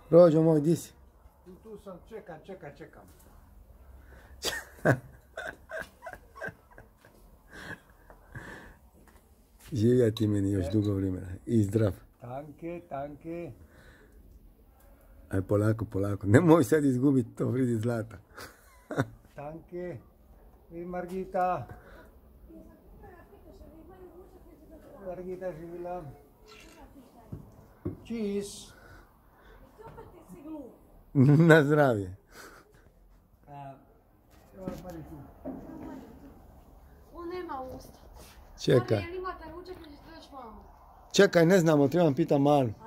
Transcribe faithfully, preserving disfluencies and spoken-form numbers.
Rođo moj, di si? Tu, tu sam, čekam, čekam, čekam. Živja ti meni još dugo vremena. I zdrav. Tanke, tanke. Aj, polako, polako. Nemoj sad izgubiti to vridi zlata. Tanke. I Margita. Margita živila. Cheese. Na zdravje. On nema usta. Čekaj. Jel imate ručak ili ćete doći vamo? Čekaj, ne znamo, trebam pitam Malu.